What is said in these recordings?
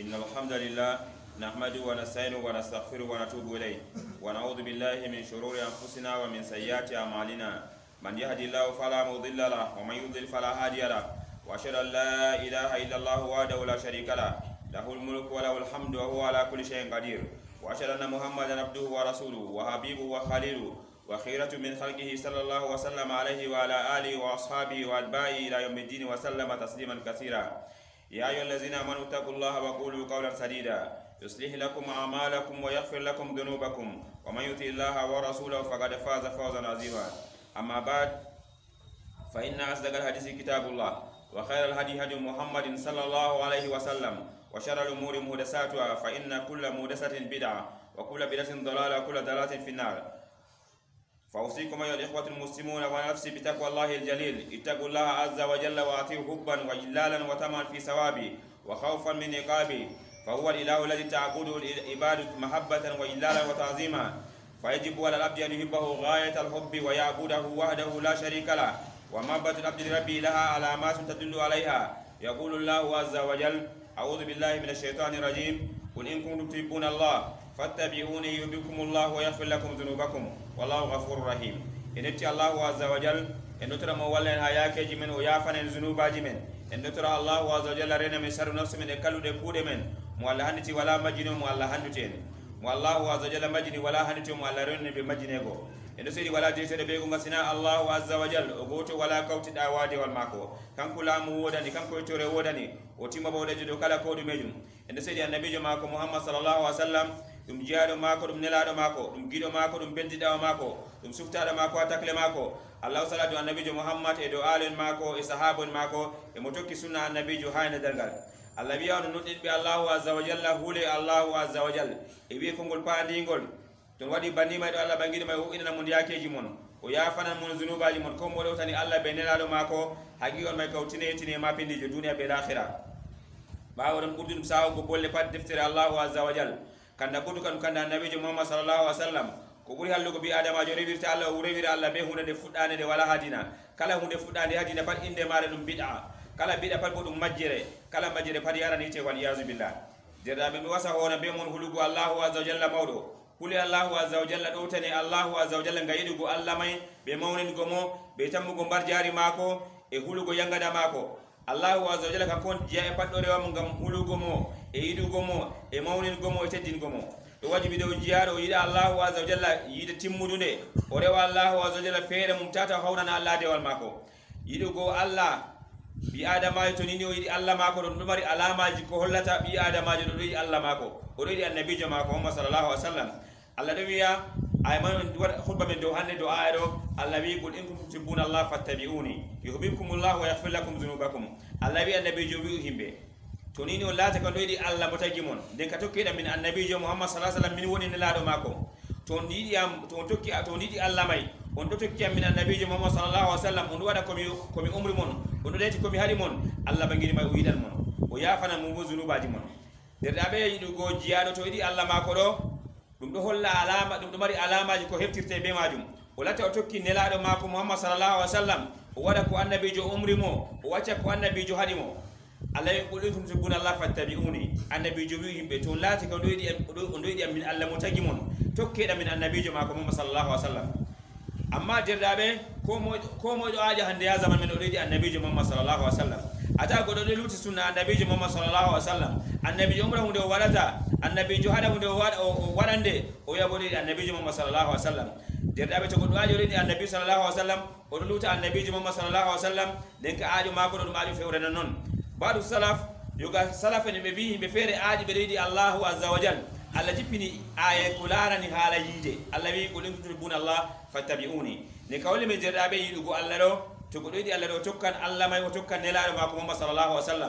إن الحمد لله نحمده ونستعينه ونستغفره ونتوب إليه ونعوذ بالله من شرور أنفسنا ومن سيئات أعمالنا من يهد الله فلا مضل له ومن يضلل فلا هادي له وأشهد أن لا إله إلا الله وحده لا شريك له له الملك وله الحمد وهو على كل شيء قدير وأشهد أن محمدا عبده ورسوله وحبيبه وخليله وخيرة من خلقه صلى الله وسلم عليه وعلى آله وأصحابه وأتباعه إلى يوم الدين وسلم تسليما كثيرا. يا أيها الذين آمنوا اتقوا الله وقولوا قولا سديدا يصلح لكم أعمالكم ويغفر لكم ذنوبكم ومن يطع الله ورسوله فقد فاز فوزا عظيما. أما بعد فإن أصدق الحديث كتاب الله وخير الهدي هدي محمد صلى الله عليه وسلم وشر الأمور محدثاتها فإن كل محدثة بدعة وكل بدعة ضلالة وكل ضلالة في النار. فأوصيكم أيها الإخوة المسلمون ونفسي بتقوى الله الجليل اتقوا الله عز وجل وأطيعوه حبا وإجلالا وطمعا في ثوابه وخوفا من عقابه فهو الإله الذي تعبده العباد محبة وإجلالا وتعظيما فيجب على العبد أن يحبه غاية الحب ويعبده وحده لا شريك له ومحبة العبد لربه لها علامات تدل عليها. يقول الله عز وجل أعوذ بالله من الشيطان الرجيم قل إن كنتم تحبون الله فاتبعوني يحببكم الله ويغفر لكم ذنوبكم والله غفور رحيم. إن الله عز وجل إن ترى مولين هياك جمن ويافن الذنوب جمن إن ترى الله عز وجل رينا من شر نفس من كلو دكود من مولا هنتي ولا مجنو مولا هنتين والله عز وجل مجني ولا هنتي مولا رين بمجنيغو إن سيدي ولا جيسر بيغو مسنا الله عز وجل أغوت ولا كوت دعوادي والماكو كان كلا موداني كان كويتور وداني وتيما بودا جدو كلا كود ميجم إن سيدي النبي جماكو محمد صلى الله عليه وسلم dum jiyaado mako dum nelaado mako dum gido mako dum bentidawo mako dum suftaado mako atakle mako allah salatu annabijo muhammad e do alen mako e sahabon mako e mo tokki sunna annabijo hayna dalgal allah wi'a on noddirbe allah azza wa jalla hule allah azza wa jalla e wi ko ngol paandingol ton wadi bandima do allah bangidi may o inana mon yakeji mon o yafana mon zunubaji mon ko mo do tani allah be nelaado mako hagi on may kawtine tine ma pindijo duniya be akhirah baawo don burdum sawo go bolle pat deftere allah azza wa jalla kanda budu kan kanda nabijo muhammad sallallahu alaihi wasallam ko buri hallugo bi adama jo rewirta allah o rewira allah be hunde fuddane de wala hadina kala hunde fuddane hadina pat inde mare dum bid'a kala bid'a pat bodum majjere kala majjere pat yarani te wal yazu billah derdabe mi wasa hona be mon hulugo allah azza wa jalla mawdo huli allah azza wa jalla do tani allah azza wa jalla ngayidugo allah may be mawnin gomo be tammugo bar jari mako e hulugo yangada mako allah azza wa jalla kan kon jiya e paddore wa mo ngam hulugo mo e yidugo mo e mawnin gomo e teddingo mo do wajibi do jiyaado yida allah azza wa jalla yida timmudunde o rewa allah azza wa jalla feere mum tata hawrana allah dewal mako yidugo allah bi adama to nini o yidi allah mako don dumari alamaji ko hollata bi adama do yidi allah mako o yidi annabijo mako muhammad sallallahu alaihi wasallam allah do wiya ay man khutba men do hande do ayro allah wi qul in kuntum tuhibbuna allah fattabi'uni yuhibbukumullahu wa yaghfir lakum dhunubakum allah wi annabijo wi himbe to nini o laata ko doydi allah mo tagi mon den ka tokkida min annabijo muhammad sallallahu alaihi wasallam min woni nelaado mako to ndidi am to tokki to ndidi allah may on do tokki am min annabijo muhammad sallallahu alaihi wasallam on wada ko mi umri mon on do leti ko mi hari mon allah bangini may o yidan mon o yafana mo zunubaji mon derdabe yidugo jiyaado to yidi allah mako do dum do holla alama dum do mari alamaji ko heftirte be majum o lata o tokki nelaado mako muhammad sallallahu alaihi wasallam o wada ko annabijo umri mo o wacca ko annabijo hari mo allah yaqulu tum subuna allah fattabi'uni annabijo wi himbe to lati ko doydi on doydi min allah mo tagi mon tokkeda min annabijo mako muhammad sallallahu alaihi wasallam amma derdabe ko mo do aja hande ya zaman men o doydi annabijo muhammad sallallahu alaihi wasallam ata godo de luti sunna annabijo muhammad sallallahu alaihi wasallam annabijo umra hunde o wadata annabijo hada hunde o wadande o yabodi annabijo muhammad sallallahu alaihi wasallam derdabe to godo ajo doydi annabijo sallallahu alaihi wasallam o do luta annabijo muhammad sallallahu alaihi wasallam den ka ajo mako do maaju fewrena non badu salaf yoga salafa ni be bi be fere aaji be reedi allah azza wa jalla alla jipini aya kulana ni hala yide alla wi ko lintu buna allah fattabi'uni ne kawle me jerdabe yidugo allah do to go doidi allah do tokkan allah may o tokkan nelaado mako muhammad sallallahu alaihi wasallam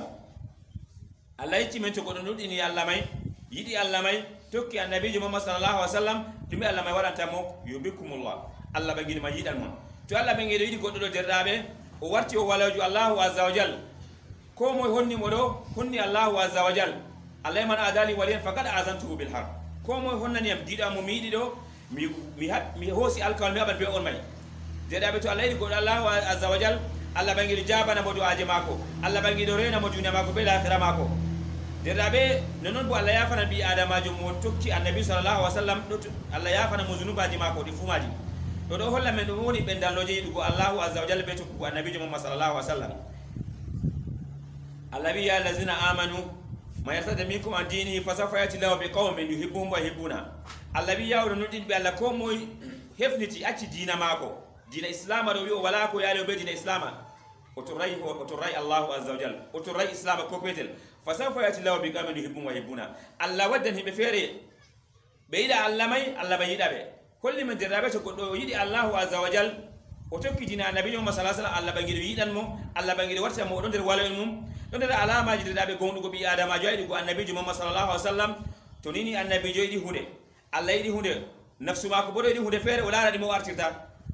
allah yitti men to go do nudini allah may yidi allah may tokki annabijo muhammad sallallahu alaihi wasallam dumi allah may wadanta mo yubikumullah allah bangini ma yidan mon to allah bangi do yidi goddo do jerdabe o warti o walaju allah azza wa jalla ko moy honni mo do honni allah azza wa jalla allah man adali waliyan faqad azantuhu bil harb ko moy honnani am dida mo miidi do mi hosi alkawal mi abal be on may dedabe to allah yidi goddo allah azza wa jalla allah bangi jabana mo do aje mako allah bangi do reena mo duniya mako be l'akhirah mako derabe nonon bo Allah ya fana bi adamajo mo tokki annabi sallallahu alaihi wasallam Allah ya fana mo zunubaji mako di fumaji do holla men do woni be dalloje yidugo Allahu azza wa jalla be tokku annabi Muhammad sallallahu alaihi wasallam Allah ya allazina amanu ma yartada minkum an dinihi fasawfa yati lahu biqaumin yuhibbuhum wa yuhibbuna Allah ya wuro nodin be Allah ko moy hefniti acci dina mako dina islam do wi wala ko yale be dina islam oturai Allahu azza wa jalla oturai islam ko petel fasawfa yati lahu biqaumin yuhibbuhum wa yuhibbuna Allah waddan himbe fere be yida Allah mai Allah bai yida be kulli man dirabe to goddo yidi Allahu azza wa jalla o tokki dina nabi Muhammad sallallahu alaihi wasallam Allah bangiri yidan mo Allah bangiri warta mo don der wala mum don der alama ji dirabe gondugo bi adama joyidi go annabi Muhammad sallallahu alaihi wasallam to nini annabi joyidi hunde Allah yidi hunde nafsu mako bodo yidi hunde fere wala radi mo artirta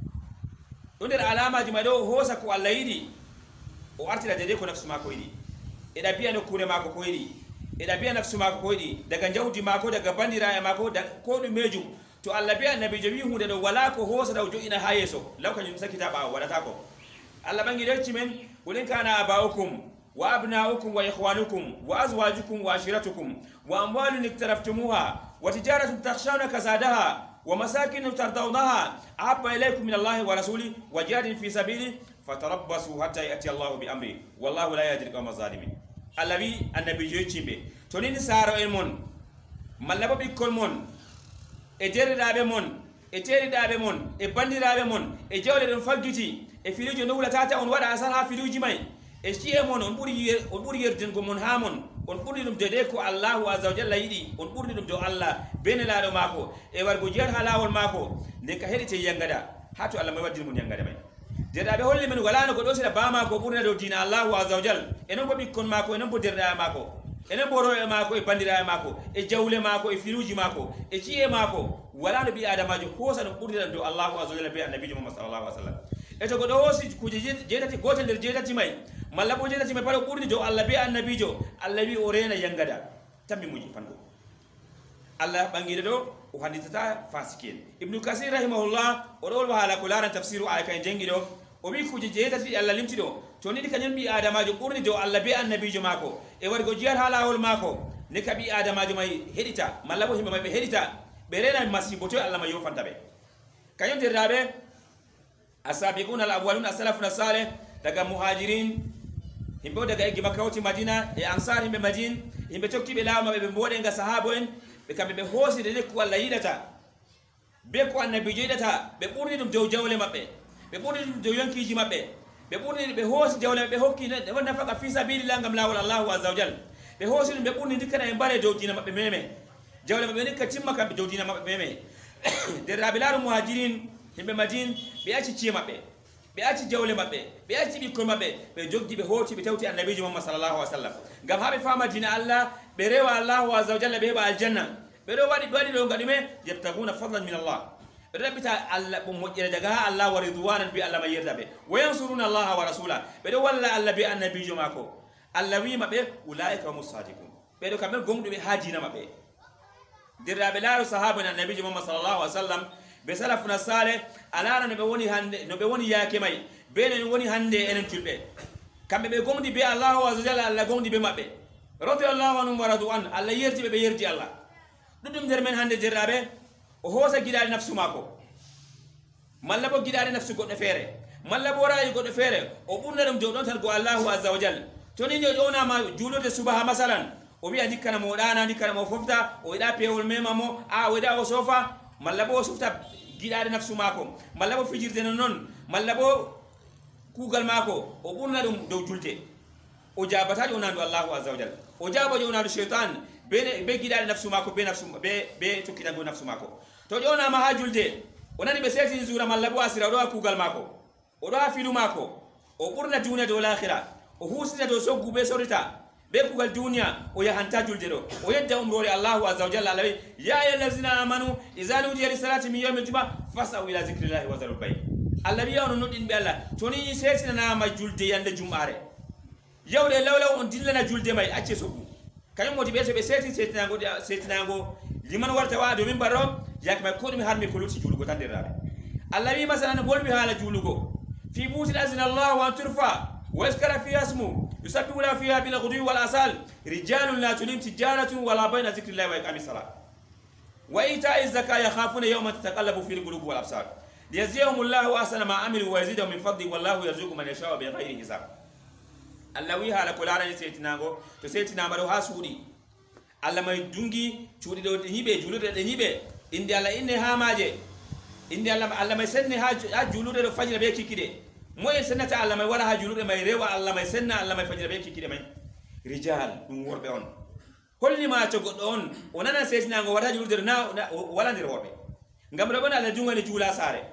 don der alama ji ma do hosa ko Allah yidi o artira de ko nafsu mako yidi eda biya no kure mako ko yidi eda biya nafsu mako ko yidi daga jawdi mako daga bandira mako da ko dum mejum to Allah biya annabi jawi hunde do wala ko hosa daw joina hayeso law kanyum sakita ba wadata ko Allah bangi delci men ulin kana abaukum wa abnaukum wa ikhwanukum wa azwajukum wa ashiratukum wa amwalun iktaraftumuha wa tijaratun takhshawna kasadaha wa masakin tardawnaha ahabba ilaykum min Allah wa rasuli wa jihadin fi sabili fatarabbasu hatta yati Allah bi amri wallahu la yahdi al-qawma adh-dhalimin allawi annabi jawi cimbe to ni saro en mon mallaba bi kol mon e derridaɓe mon e teriɗaɓe mon e bandiraɓe mon e jawle ɗon faggiti e filuji no wulatata on waɗa asar ha filuji may e ci'e mon on ɓuuri yerdingo mon ha mon on ɓurni ɗum dede ko Allahu azza wa jalla yiɗi on ɓurni ɗum dow Allah benelaɗo mako e wargo jiyat ha lawol mako nden ka heɗite yangada ha to Allah may waddini mon yangada may derɗaɓe holli men walano ko ɗo sina ba mako ɓurna dow dina Allahu azza wa jalla enon bo ɓikkon mako enon bo derɗaɓe mako enen boroɓe mako e bandiraɓe mako e jawle mako e filuji mako e ci'e mako wala no bi adamajo hosa ɗum ɓurdiɗan dow Allahu azza wa jalla be annabijo Muhammad sallallahu alaihi wasallam e to goɗo hoosi kuje jeetati gotel nder jeetati may malla bo jeetati may paɗo ɓurdi dow Allah be annabijo Allah wi o rena yangada tammi muji panɗo Allah ɓangiɗe ɗo o handitata fasiki en Ibnu Kasir rahimahullah oɗo wolwa haala ko laran tafsiru aya kan jangi ɗo o wi kuje jeetati Allah limti ɗo to ni kañum ɓi adamajo ɓurni dow Allah be annabijo mako e wargo jiyat ha lawol mako ne ka ɓi adamajo may heɗita malla bo himɓe may ɓe heɗita ɓe rena masibo to Allah may yofanta ɓe kañum derraɓe asabiquna al awwalun as-salafuna salih daga muhajirin himɓe o daga eggi Makka woti Madina e ansar himɓe Madine himɓe tokkiɓe lawa maɓe ɓe mboɗenga sahabo en ɓe kamɓe ɓe hooside de ko Allah yiɗata be ko annabijo yiɗata ɓe ɓurni ɗum dow jawle maɓɓe ɓe ɓurni ɗum dow yonkiji maɓɓe ɓe ɓurni ɓe hoosi jawle ɓe hokki nafaka fi sabilillah ngam lawol Allahu azza wa jalla ɓe hoosi ɗum ɓe ɓurni dikkana e mbare dow dina maɓɓe meme jawle maɓɓe dikka timma kamɓe dow dina maɓɓe meme derraɓe laaru muhajirin himɓe Madine ɓe acci ci'e maɓɓe ɓe acci jawle maɓɓe ɓe acci ɓikkon maɓɓe ɓe joggi ɓe hooti ɓe tawti annabijo Muhammad sallallahu alaihi wasallam ngam ha ɓe fama dina Allah ɓe rewa Allahu azza wa jalla ɓe heɓa aljanna ɓe ɗo waɗi ɗo ngaɗume yabtaguna fadlan min Allah ɓe ɗo ɗaɓɓita Allah ɓe moƴƴere daga ha Allah wa ridwanan bi Allah may yerda ɓe wa yansuruna Allah wa rasula ɓe ɗo walla Allah be annabijo mako Allah wima ɓe ulaika humus sadiqun ɓe ɗo kamɓe gonɗuɓe ha dina maɓɓe derraɓe laaru sahaba en annabijo Muhammad sallallahu alaihi wasallam be salafuna salih alana no ɓe woni hande no ɓe woni yaake may be no woni hande enen julɓe kamɓe ɓe gomdi be Allahu azza wa jalla Allah gomdi be maɓɓe radiyallahu anhum wa radu an Allah yerdi ɓe ɓe yerdi Allah ɗuɗɗum nder men hande derraɓe o hoosa giɗaɗe nafsu mako malla bo giɗaɗe nafsu goɗɗo feere malla bo rayi goɗɗo feere o ɓurna ɗum dow ɗon tan go Allahu azza wa jalla to ni o ƴownama juulode subaha masalan o wiya dikkana mo o ɗana dikkana mo fofta o yiɗa pewol mema mo o yiɗa o sofa malla bo o sufta giɗaɗe nafsu mako malla bo fijirde non noon malla bo kuugal mako o ɓurna ɗum dow julde o jabatajo onandu Allahu azza wa jalla o jabajo onandu cheytan be giɗaɗe nafsu mako be tokkitango nafsu mako to ƴownama ha julde o nani ɓe setini zura malla bo asira oɗo ha kuugal mako oɗo ha filu mako o ɓurna duniya dow lahira o husita dow soggu be sorita be kuugal duniya o yahanta julde ɗo o yedda umrore Allahu azza wa jalla Allah wi ya ayyuhallazina amanu idza nudiya lis-salati min yawmil jumu'ah fas'au ila zikrillahi wa dharul bay' Allah wi ono noddinɓe Allah to ni setinanama julde yande jumɓare yawde lawlaw on dillana julde may acce soggu kañum woti ɓe to ɓe setinago liman warta wa domin barro yake may koɗumi harmi ko lutti juulugo tan derraɓe Allah wi masalan bolwi haala juulugo fi butin azina Allahu an turfa ويذكر فيها اسمه يسبح له فيها بالغدو والآصال رجال لا تلهم تجارة ولا بين ذكر الله وإقام الصلاة وإيتاء الزكاة يخافون يوما تتقلب فيه القلوب والأبصار ليجزيهم الله أحسن ما عملوا ويزيدهم من فضله والله يرزق من يشاء بغير حساب الله ويها على كل عالم سيتناغو تسيتنا مرو هاسودي الله ما يدونغي تشودي دو نيبه جولود دو نيبه إندي الله إني هاماجي إندي الله ما يسني ها جولود دو فجر بيكي كده موي سنة الله ما يورا ها جولود ما يريوا الله ما يسنى الله ما يفجر بيكي كده ما رجال نور بيون كل ما تقولون ونانا سيتناغو ورا جولود نا ولا ندير وربي ngam rabana la junga ni jula sare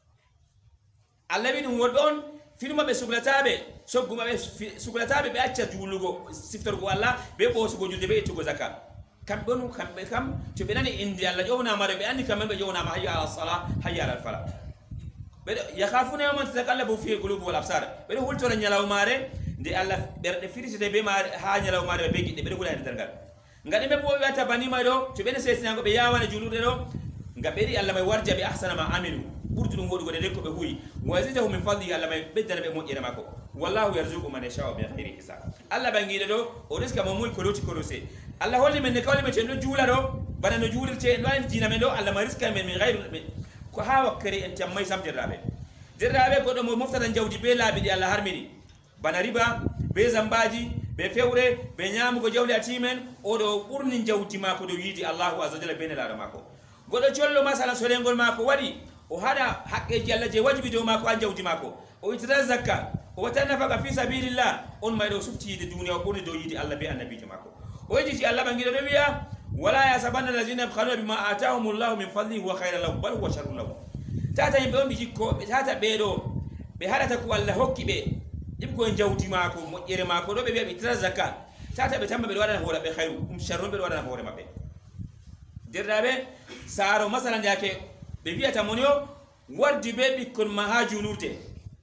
Allah bi dum wodon filma be suglatabe sogguma be suglatabe be acca julugo siftar go Allah be bo sugo julde be to go zakka kam bonu kam be kam to be nani indi Allah jowna mare be andi kam be jowna ma hayya ala salah hayya ala falah be yakhafuna yawman tataqallabu fi qulubi wal absar be hulto la nyalaw mare ndi Allah berde firiside be ma ha nyalaw mare be gidde be gulani dargal ngadi be bo wata bani ma do to be ne sesinango be yawana julude do ngaberi Allah may warja bi ahsana ma amilu burdu ngodu gode ko be huyi wazidahu min fadli Allah may bedana be mo jere mako wallahu yarzuqu man yasha bi khairi hisab Allah bangido do o riska mo mul ko loti ko rose Allah holli men ne kawli men no jula do bana no julirte do en dina men do Allah ma riska men min ghairu ko hawa kare en tammay sam dirrabe godo mo moftata jawdi be labi di Allah harmini bana riba be zambaji be fewre be nyamugo jawdi atimen o do burni jawdi mako do yidi Allahu azza jalla bene la mako godo chollo masala solengol mako wadi o hada haqqeji Allah je wajibi do mako an jawdi mako o itata zakka o watana faga fi sabilillah on maydo sufti de duniya o boni do yidi Allah be annabi mako o yidi Allah bangido do wiya wala yasabanna allazina yabkhaluna bima ataahumullahu min fadlihi wa khayran lahum bal huwa sharrun lahum tata yimbe on jikko be tata be do be hadata ko Allah hokki be dib ko jawdi mako mo jere mako do be be itata zakka tata be tamba be wadana hore be khairu sharrun be wadana hore mabbe dirrabe saro masalan yake be biata monyo wardi be bikkon mahajunute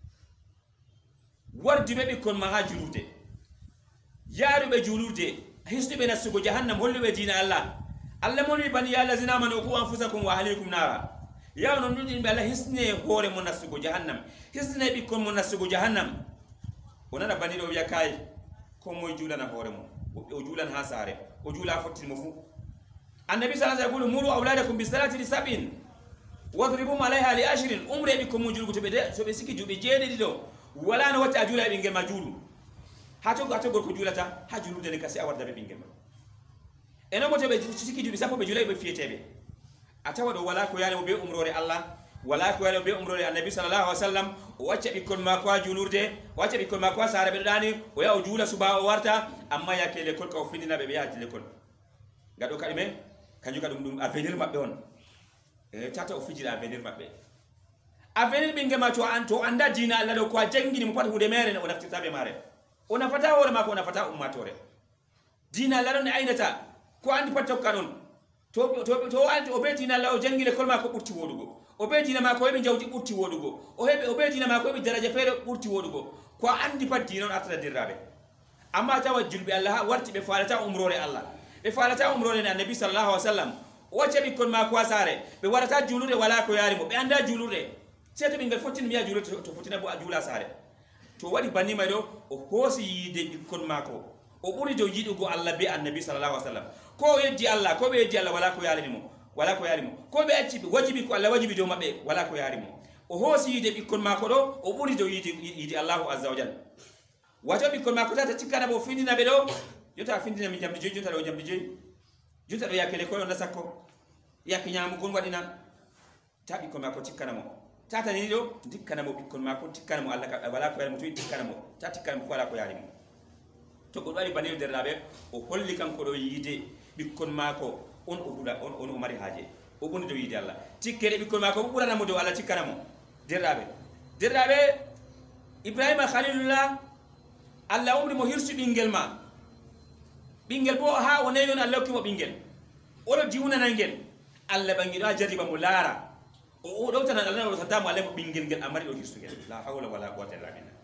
wardi be bikkon mahajunute yaru be julurde hisdu be nasugo jahannam hollu be dina Allah moni bani ya lazina amanu ku anfusakum wa ahlikum nara ya non dudin be Allah hisne hore mon nasugo jahannam hisne bikkon mon nasugo jahannam onana bani do ya kai ko moy julana hore mo o julan ha sare o jula fotti mo fu النبي صلى الله عليه وسلم يقول مروا أولادكم بالصلاة ل7 واضربوهم عليها ل10 أمري بكم مجول كتبه سبسيكي جوبي جيني دو ولا نوات أجولا بينجم مجول هاتو غور كجولتا هجولو دني كسي أورد بينجم أنا متى بسيكي جوبي سافو بجولا بفيه تبي أتوا دو ولا كويانه بي أمروري الله ولا كويانه بي أمروري النبي صلى الله عليه وسلم وأشى بكم ما كوا جولور ده وأشى بكم ما كوا سارة بداني ويا أجولا سبا ورتا أما يا كله كل كوفيننا ببيع تلكل قالوا كلمة kanjuka dum avenir mabbe on tata o fijira avenir mabbe avenir binge ma to anto anda dina Allah do ko jangini mo pat hude mere ne o naftita be mare ona fata hore mako ona fata ummatore dina Allah ne aynata ko andi pat tokkanon to andi o be dina Allah o jangile kol mako burti wodugo o be dina mako be jawdi burti wodugo o be dina mako be daraja fere burti wodugo ko andi pat dina on atata dirrabe amma tawajjul bi Allah warti be falata umrore Allah be falata umrone na nabi sallallahu alaihi wasallam wace bi kon ma ko sare be warata julure wala ko yari mo be anda julure seto bingal fotin miya julure to fotina bo ajula sare to wadi banni may do o hosi yide bi kon mako o buri do yidugo Allah be annabi sallallahu alaihi wasallam ko yeddi Allah ko be yeddi Allah wala ko yari mo ko be acci wajibi ko Allah wajibi do mabbe wala ko yari mo o hosi yide bi kon mako do o buri do yidi Allah azza wa jalla wato bi kon mako tata cikana bo findina be do jota findina mi jamdi jota do jamdi joyi jota do yakele ko on sakko yak nyaamu gon wadina tabi ko mako tikkana mo tata ni do dikkana mo bikkon mako tikkana mo Allah ka wala ko yari mo to tikkana mo tati tikkana mo wala ko yari mo to ko wali banir derlabe o holli kanko do yide bikkon mako on o dula on o mari haaje o boni do yide Allah tikkere bikkon mako o burana mo do Allah tikkana mo derlabe Ibrahima khalilullah Allah umri mo hirsu bingel ma bingel bo ha o neyon Allah ko bingel o do diwna nangel Allah bangido jarriba mo lara o do tan Allah no tatamu Allah ko bingel gel amari o hirsu gel la hawla wala quwwata illa billah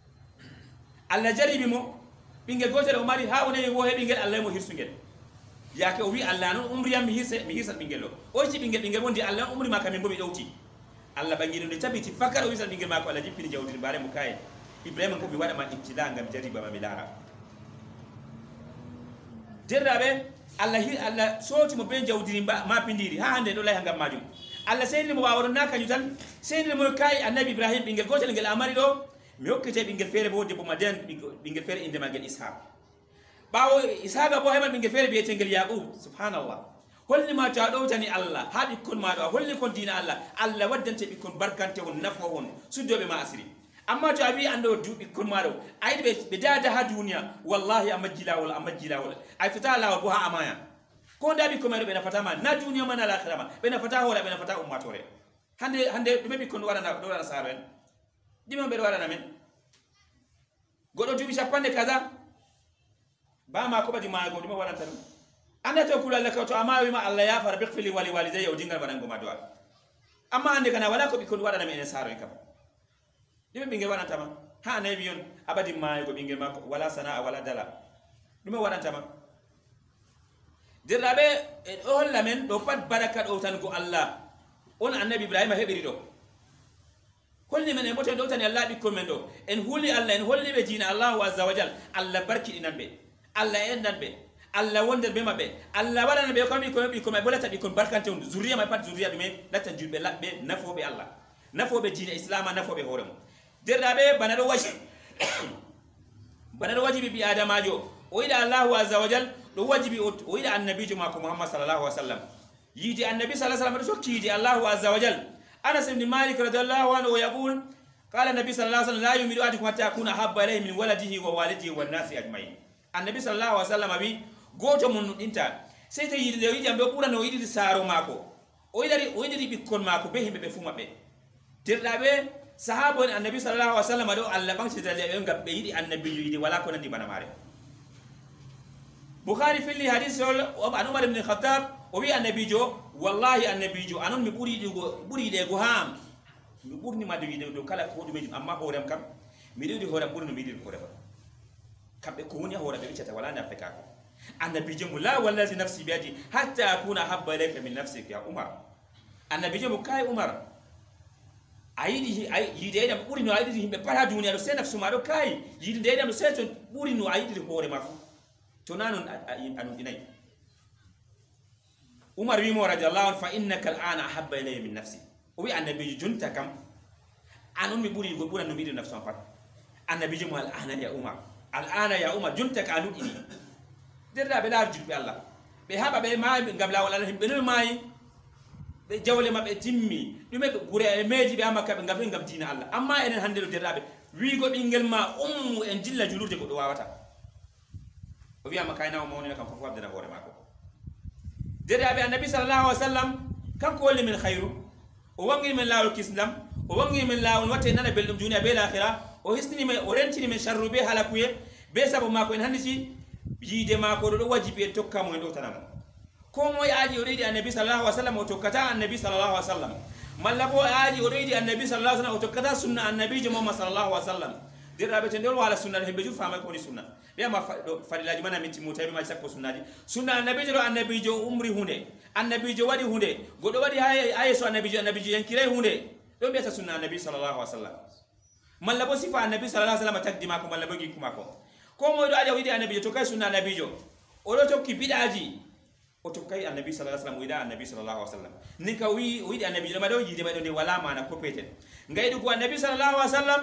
Allah jarribi mo bingel gotere o mari ha o neyon wo he bingel Allah mo hirsu gel yake o wi Allah non umri yam mi hirsa bingel o ci bingel wondi Allah umri ma kamin bo mi dowti Allah bangido de tabiti fakar o wisal bingel ma ko Allah jippini jawdi bare mo kay ibrahima ko bi wada ma ibtila ngam jariba ma milara derrabe Allah soti mo ben jawdiri ma pindiri ha hande do lay ngam majum Allah seyni mo wawro na kanyu tan seyni mo kay annabi ibrahim bingel gotel ngel amari do mi hokkete bingel fere bo debbo maden bingel fere inde magel ishaq bawo ishaq bo hemal bingel fere biete ngel yaqub subhanallah holli ma ta do tani Allah ha bikkon ma do holli kon dina Allah waddante bikkon barkante on nafo on suddobe ma asiri amma to abi ando du bikkon ma do ay be dada ha duniya wallahi amajilawol ay fita lawol bo ha amaya ko ndabi ko mero be na fatama na duniya mana la akhirama be na fata hola be na fata ummatore hande dum be kon wala na do wala saren dimo be wala na men godo dubi sapande kaza ba ma ko badi ma go dum wala tan anda to kula laka to amawi ma Allah ya far bighfili wali walidayya udingal barango ma do amma ande kana wala ko be kon wala na men saro kam dimo be ngel wala tama ha nabi yon abadi ma go be ngel ma wala sana wala dala dum wala tama dirrabe en holla men do pat baraka do tan ko Allah on annabi ibrahima hebiri do holli men e moto do tan Allah bi ko men do en huli Allah en holli be dina Allah azza wajal Allah barki dinan be Allah endan be Allah wonder be mabbe Allah wadana be ko be bolata bi ko barkante on zuriya ma pat zuriya be latan julbe labbe nafo be Allah nafo be dina islam nafo be horem dirrabe banado wajibi bi adamajo o ida Allah azza wajal do wajibi o ida annabijo mako Muhammad sallallahu alaihi wasallam yidi annabi sallallahu alaihi wasallam do kidi Allah azza wajal Anas ibn Malik radhiyallahu anhu yaqul qala nabi sallallahu alaihi wasallam la yumidu ahadukum hatta yakuna habba ilayhi min waladihi wa walidihi wan nasi ajma'in annabi sallallahu alaihi wasallam bi goto mun dinta sai ta yidi de yidi ambe pura no yidi saro mako o yidi bikkon mako be himbe be fuma be dirdabe sahabo annabi sallallahu alaihi wasallam do Allah ban shi dale be ngabbe yidi annabi yidi wala ko nandi bana mare Bukhari fili hadith an Umar ibn Khattab o wi annabi jo wallahi annabi jo anon mi buri de go ham mi burni ma de do kala ko dum amma horem kam mi de horem burni mi de horem kambe ko woni horem be ceta wala na feka ko annabi jo la wallahi nafsi bi yadi hatta akuna habba ilayka min nafsika ya Umar annabi jo kai Umar ayidi yide dam buri no ayidi himbe para duniya do se nafsu ma do kai yide dam se to buri no ayidi horem ma to nanon anu dinay Umar wi mo radiyallahu anhu fa innaka al'ana ahabba ilayya min nafsi o wi annabi junta kam anon mi buri go bura no mi de nafsu pat annabi mo al'ana ya Umar junta ka anu ini derda be dar jubbe Allah be haba be ma ngabla wala himbe no mai be jawle mabbe timmi dume be gure e meji be amaka be ngabbe ngam dina Allah amma enen hande do derda be wi go bingel ma en jilla julurde ko do wawata o wi amaka ina mo woni kam ko abdana hore mako dede abi annabi sallallahu alaihi wasallam kanko woni min khairu o wangi min lawol kislam o wangi min lawol watte nana beldum duniya be l'akhirah o hisni men o rentini men sharru be halakuye be sabo mako en handisi yide mako do wajibi en tokka mo en do tanamo ko moy aaji o reedi annabi sallallahu alaihi wasallam o tokkata annabi sallallahu alaihi wasallam malla bo aaji o reedi annabi sallallahu alaihi wasallam o tokkata sunna annabi jo Muhammad sallallahu alaihi wasallam dirrabe ten wala sunna hembe ju fama ko ni sunna be ma fadilaji mana minti mo tawi ma sakko sunnaji sunna annabi jo umri hunde annabi jo wadi hunde godo wadi hay so annabi jo yankire hunde do be ta sunna annabi sallallahu alaihi wasallam malla bo sifa annabi sallallahu alaihi wasallam takdima ko malla bo gi kuma ko mo do adi widi annabi jo to kay sunna annabi jo o do tokki bidaji o to kay annabi sallallahu alaihi wasallam wida annabi sallallahu alaihi wasallam ni ka widi annabi jo ma do yide ma do ne wala mana ko peten ngaydu ko annabi sallallahu alaihi wasallam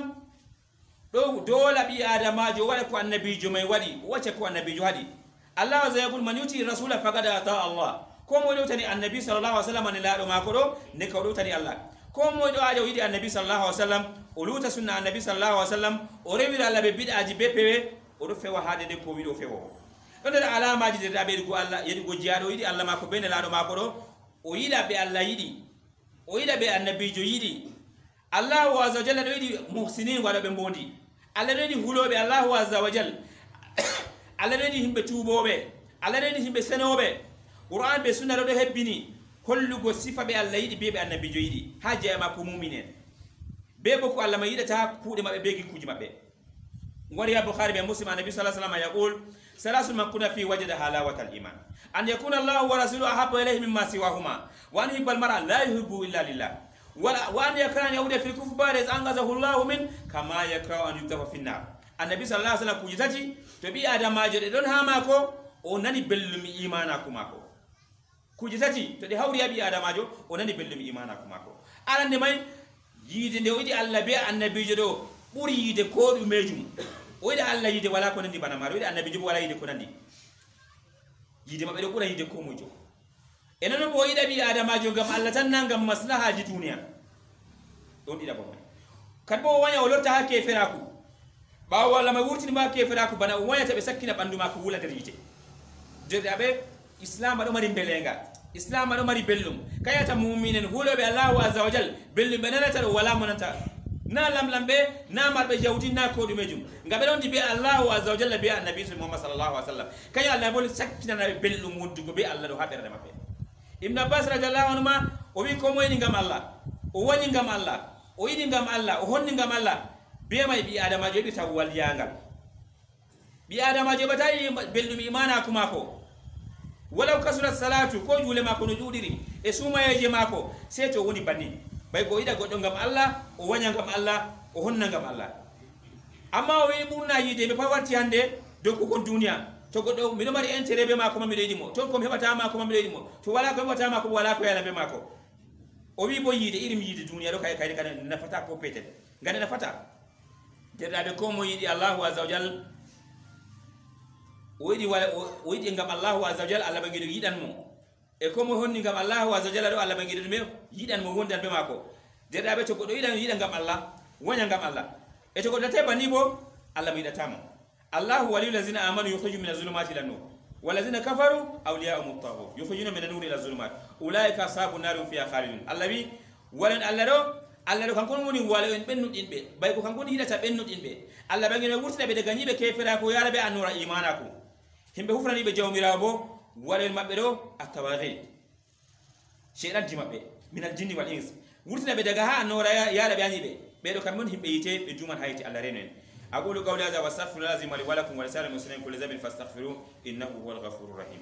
dola bi adamajo wala ko annabijo may wadi wace ko annabijo hadi Allah azza yaqul man yuti rasula faqad ata Allah ko mo do tani annabi sallallahu alaihi wasallam ne laado mako do ne ko do tani Allah ko mo do ajo yidi annabi sallallahu alaihi wasallam o luta sunna annabi sallallahu alaihi wasallam o rewira Allah be bid'aji be pewe o do fewa hade de ko wido fewo don da alamaji de dabe go Allah yedi go jiado yidi Allah mako be ne laado mako do o yida be Allah yidi o yida be annabijo yidi Allah azza wajalla do yidi muhsinin wala be mbondi Allah redi hulobe Allah azza wajal Allah redi himbe tubobe Allah redi himbe senobe Qur'an be sunna do hebbini hollugo sifa be Allah yidi be annabi jo yidi haje ma ko mu'minen be ko Allah ma yidata kuude mabbe be gi kuji mabbe ngori ya Bukhari be Muslim annabi sallallahu alaihi wasallam yaqul salasu man kuna fi wajda halawat al-iman an yakuna Allah wa rasuluhu ahabba ilayhi mimma siwahuma wa an yuhibbal mar'a la yuhibbu illa lillah wala wa an yakran yauda fil kufr ba'da iz anqazahu Allah min kama yakrahu an yutafa fi nar annabi sallallahu alaihi wasallam kujitati to bi adamajo de don ha mako o nani bellumi imana ko mako kujitati to de hawri abi adamajo o nani bellumi imana ko mako arande may yide nde widi Allah be annabijo do buri yide ko dumejum o yide Allah yide wala ko nandi bana maro yide annabijo wala yide ko nandi yide mabbe do bura yide ko mojo enen bo yide bi adamajo gam Allah tan nangam maslaha ji duniya don dida bo kad bo wanya o lorta hakke feraku ba wala ma wurtini ma ke feraku bana wanya tabe sakkina bandu ma ko wula der yite jerde abe islam do mari belenga islam do mari bellum kayata mu'minen hulobe Allah azza wa jal bellum benata wala monata na lambe na marbe jawti na ko dumejum ngabe don dibe Allah azza wa jalla be annabi Muhammad sallallahu alaihi wasallam kay Allah bol sakkina na bellum wuddugo be Allah do habere mabbe ibn Abbas radhiyallahu anhu ma o wi ko moyni ngam Allah o woni ngam Allah o yidi ngam Allah o honni ngam Allah be may bi adama jobi tawwal yangal bi adama jobatayi bellum imana kuma ko walaw kasura salatu ko jule mako no judiri e suma yeje mako sai to woni banni bay go ida goddo ngam Allah o wanya ngam Allah o honna ngam Allah amma o wi burna yide be pawarti hande do ko kon duniya to goddo mi do mari intérêt be mako mami deydi mo to ko mi hebata mako mami deydi mo to wala ko hebata mako wala ko yala be mako o wi bo yide irim yide duniya do kay kay kan nafata ko petel ngane nafata jeddabe ko mo yidi Allah azza wa jalla oyidi wala oyidi ngam Allah azza wa jalla Allah bangido yidan mo e ko mo honni ngam Allah azza wa jalla do Allah bangido me yidan mo wondan be mako jeddabe to godo yidan ngam Allah wonya ngam Allah e to godo teba ni bo Allah mi datamo Allah waliyul ladzina amanu yukhrijum minaz zulumati ilan nur waladzina kafaru awliya'uhum at-taghut yukhrijuna minan nuri ilaz zulumat ulaika ashabun nar fiha khalidun Allah bi walan Allah do kankon woni wala en bennudin be bay ko kankon hidata bennudin be Allah bangina wurtina be daga nyibe kefera ko yara be anura imana ko himbe hufrani be jawmira bo wala mabbe do atawaghi shaytan di mabbe min aljinni wal ins wurtina be daga ha anura yara be anyibe be do kamon himbe yite be juman hayti Allah renen aqulu qawli hadha wa astaghfiru lazim li wa lakum wa lisal muslimin kullu dhanbin fastaghfiru innahu huwal ghafurur rahim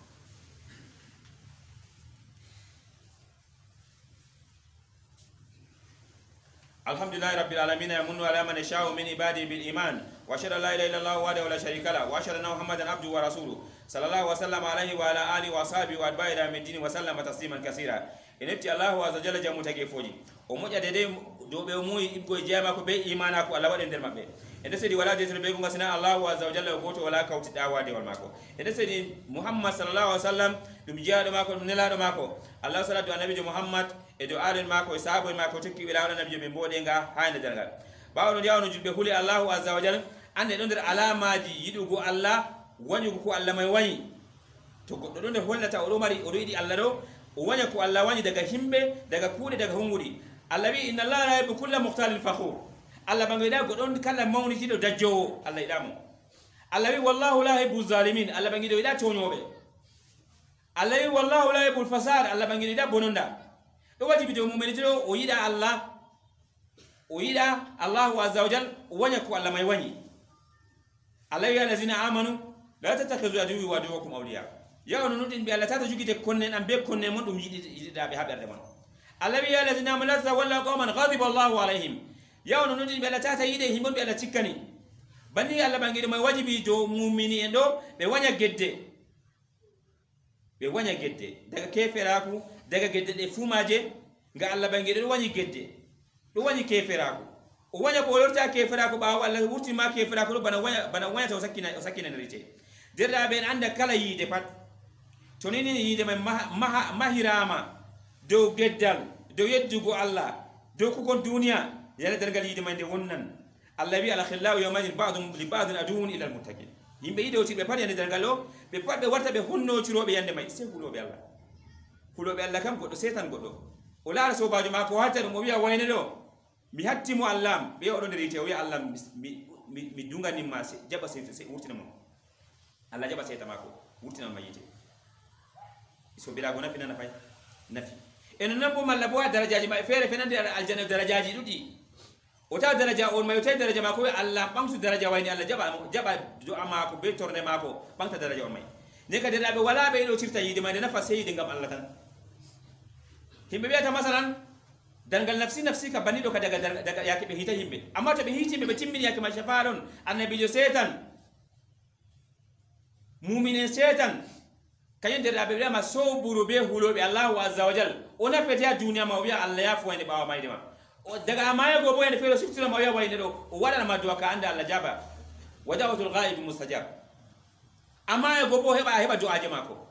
الحمد لله رب العالمين يمن على من يشاء من عباده بالايمان واشهد ان لا اله الا الله وحده لا شريك له واشهد ان محمدا عبده ورسوله صلى الله وسلم عليه وعلى اله واصحابه واتباعه الى الدين وسلم تسليما كثيرا انتي الله عز وجل جامو تاغي فوجي o moja dede do be moy ibgo jama ko be imana ko Allah waden der mabbe ede sedi wala de be ko ngasina Allah azza wa jalla goto wala kawti dawa de wal mako ede sedi Muhammad sallallahu alaihi wasallam dum jiado mako nelado mako Allah salatu annabi Muhammad e do aren mako e sabo mako tokki wala nabi be bodenga hayna dalgal bawno diawno julbe huli Allah azza wa jalla ande don der alamaji yidugo Allah wanyugo ko Allah may wani to goddo don der hollata o do mari o yidi Allah do o wanya ko Allah wani daga himbe daga kude daga hunguri Allah bi inna Allah la yuhibbu kulla mukhtalin fakhur Allah bangida godon kala mawni jido dajjo Allah idamo Allah bi wallahu la yuhibbu zalimin Allah bangido ida tonyobe Allah bi wallahu la yuhibbu fasad Allah bangido ida bononda do wajibi do mu'mini to o yida Allah azza wa jalla wanya ko Allah mai wani Allah ya lazina amanu la tatakhuzu aduwi wa aduwakum awliya ya onu nudin bi Allah tata jugide konne am be konne mon dum yidi da be haberde mon Allah ya lazina amanu walla qauman ghadiba Allahu alaihim ya onu nudin bi Allah tata yide himbon bi Allah cikkani bani Allah bangido mai wajibi do mu'mini endo be wanya gedde daga keferaku daga gedde de fumaje nga Allah bangido wani gedde do wani keferaku o wanya ko lorta keferaku ba walla wurti ma keferaku bana wanya to sakina rite derda ben anda kala yide pat to nini yide mahirama do geddal do yeddugo Allah do ko kon duniya yana dargal yide mande wonnan Allah bi al khillahu yawmin ba'dhum li ba'dhin adun ila al muttaqin yimbe yido ti be pat yande dargalo be pat be warta be honno cirobe yande may se hulobe Allah kam goddo setan goddo o laara sobajo ma ko hatta mo wiya wayne do mi hattimu Allah be o do derite o wiya Allah mi dungani ma se jaba se wurtina mo Allah jaba se tamako wurtina ma yite so bila gona fina nafi en nabo malla bo darajaji ma fere fenande aljanna darajaji dudi o ta daraja on ma yote daraja ma ko Allah bangsu daraja wayni Allah jaba do ama ko be torne ma ko bangta daraja on may ne ka darabe wala be do cirta yidi ma nafa seyidi ngam Allah tan himbe biata masalan dangal nafsi ka banido ka daga yake be hita himbe amma to be hiti be timmini yake ma shafa'an annabi jo setan mu'minin setan kayen der abe ma so buru be hulo be Allah azza wa jal ona fete ya duniya ma wiya Allah ya fuwani bawa mai dema daga amaya go boyene fero sifti ma wiya wayne do wala ma duwa ka anda Allah jaba wadawatul ghaib mustajab amaya go bo heba du'a jama ko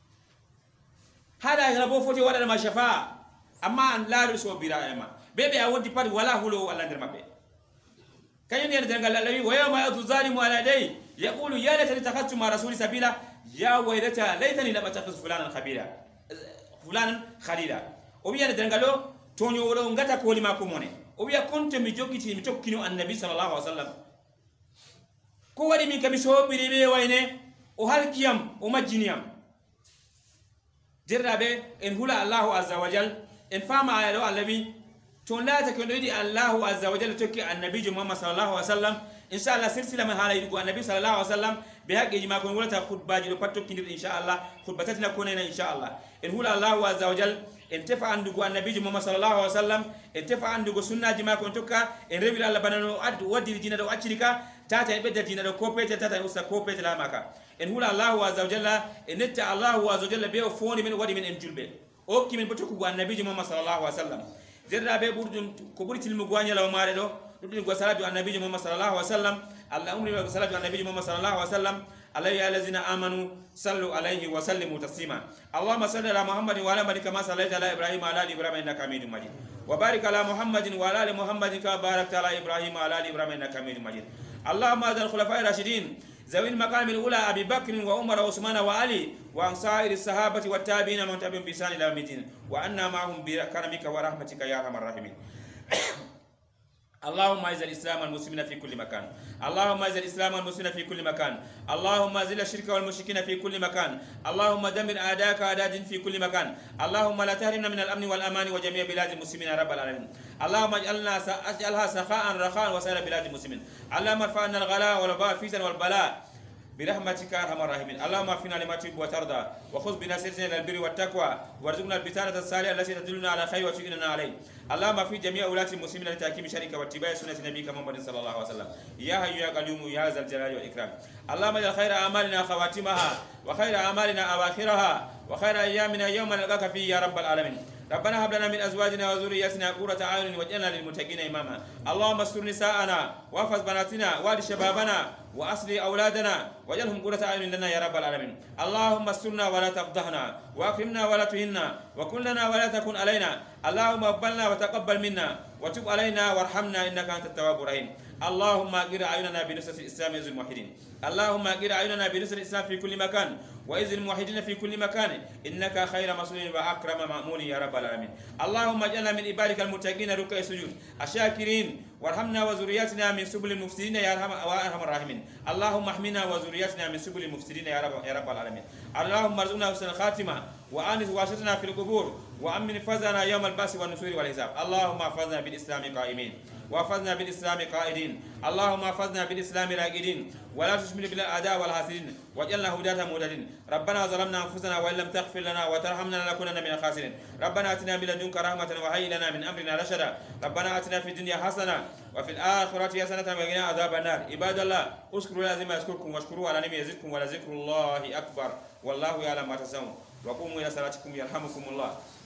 hada ya bo foti wala ma shafa amma an la so bira ema bebe a wonti pat wala hulo wala der mabbe kayen der dangal Allah wa yawma yadhu zalimu ala dai yaqulu ya laitani takhadtu ma rasuli sabila ya waylata laitani lam attakhidh fulanan khalila o wiya dangalo tonyo wolo ngata ko lima ko mone o wiya konte mi jogiti mi tokkino annabi sallallahu alaihi wasallam ko wadi min kami so biribe wayne o halkiyam o majjiniyam dirrabe en hula Allah azza wa jal en fama ayalo allabi ton la ta ko di Allah azza wa jal tokki annabi Muhammad sallallahu alaihi wasallam inshallah silsila man hala yidu annabi sallallahu alaihi wasallam be haqqi ma ko wala khutbaji do patto kindir inshallah khutbatatina ko nena inshallah en hula Allah azza wa jal en tefa andugo annabi Muhammad sallallahu alaihi wasallam en tefa andugo sunnaji ma ko tokka en rewi Allah banano ad wadi dina do accirika tata e bedda dina do ko pete tata e usta ko pete la maka en hula Allah azza wa jalla en netta Allah azza wa jalla be o foni min wadi min en julbe o kimin botoku go annabi Muhammad sallallahu alaihi wasallam derda be burdum ko burtil mu gwanyala o maare do dudin go salatu annabi Muhammad sallallahu alaihi wasallam Allah umri wa salatu annabi Muhammad sallallahu alaihi wasallam alayhi allazina amanu sallu alayhi wa sallimu taslima Allahumma salli ala Muhammadin wa ala ali kama sallaita ala Ibrahim wa ala ali Ibrahim innaka Hamidum Majid wa barik ala Muhammadin wa ala ali Muhammadin kama barakta ala Ibrahim wa ala ali Ibrahim innaka Hamidum Majid Allahumma adil khulafa'ir rashidin ذوي المقام الأولى أبي بكر وعمر وعثمان وعلي وعن سائر الصحابة والتابعين من تبعهم بإحسان إلى يوم الدين وأنا معهم بكرمك ورحمتك يا أرحم الراحمين اللهم اعز الاسلام والمسلمين في كل مكان اللهم اعز الاسلام والمسلمين في كل مكان اللهم اذل الشرك والمشركين في كل مكان اللهم دمر اعداءك اعداء في كل مكان اللهم لا تحرمنا من الامن والامان وجميع بلاد المسلمين يا رب العالمين اللهم اجعلها سخاء رخاء وسائر بلاد المسلمين اللهم ارفع عنا الغلاء والوباء الفتن والبلاء برحمتك ارحم الراحمين اللهم اغفر لنا لما تحب وترضى وخذ بنصيرتنا الى البر والتقوى وارزقنا البطانه الصالحه التي تدلنا على خير وتعيننا عليه اللهم في جميع ولاة المسلمين لتحكيم شريك واتباع سنه نبيك محمد صلى الله عليه وسلم يا حي يا قيوم يا ذا الجلال والاكرام اللهم اجعل خير اعمالنا خواتمها وخير اعمالنا اواخرها وخير ايامنا يوم نلقاك فيه يا رب العالمين ربنا هب لنا من ازواجنا وذرياتنا قرة اعين واجعلنا للمتقين اماما اللهم استر نساءنا واحفظ بناتنا واهد شبابنا واصلح اولادنا واجعلهم قرة اعين لنا يا رب العالمين اللهم استرنا ولا تفضحنا واكرمنا ولا تهنا وكن لنا ولا تكن علينا اللهم اقبلنا وتقبل منا وتب علينا وارحمنا انك انت التواب الرحيم اللهم اقر اعيننا بنصرة الاسلام وعز الموحدين اللهم اقر اعيننا بنصرة الاسلام في كل مكان وعز الموحدين في كل مكان انك خير مسؤول واكرم مامون يا رب العالمين اللهم اجعلنا من عبادك المتقين ركع السجود الشاكرين وارحمنا وذرياتنا من سبل المفسدين يا ارحم الراحمين اللهم احمنا وذرياتنا من سبل المفسدين يا رب العالمين اللهم ارزقنا حسن الخاتمه وانس واشتنا في القبور وامن فزنا يوم البعث والنشور والحساب اللهم احفظنا بالاسلام قائمين واحفظنا بالاسلام قائدين اللهم احفظنا بالاسلام راقدين ولا تشمل بالاعداء والحاسدين واجعلنا هداة مهتدين ربنا ظلمنا انفسنا وان لم تغفر لنا وترحمنا لنكونن من الخاسرين ربنا اتنا من لدنك رحمة وهيئ لنا من امرنا رشدا ربنا اتنا في الدنيا حسنة وفي الآخرة حسنة وقنا عذاب النار عباد الله اذكروا لازم يذكركم واشكروا على نعمه يزدكم ولذكر الله اكبر والله يعلم ما تصنعون وقوموا الى صلاتكم يرحمكم الله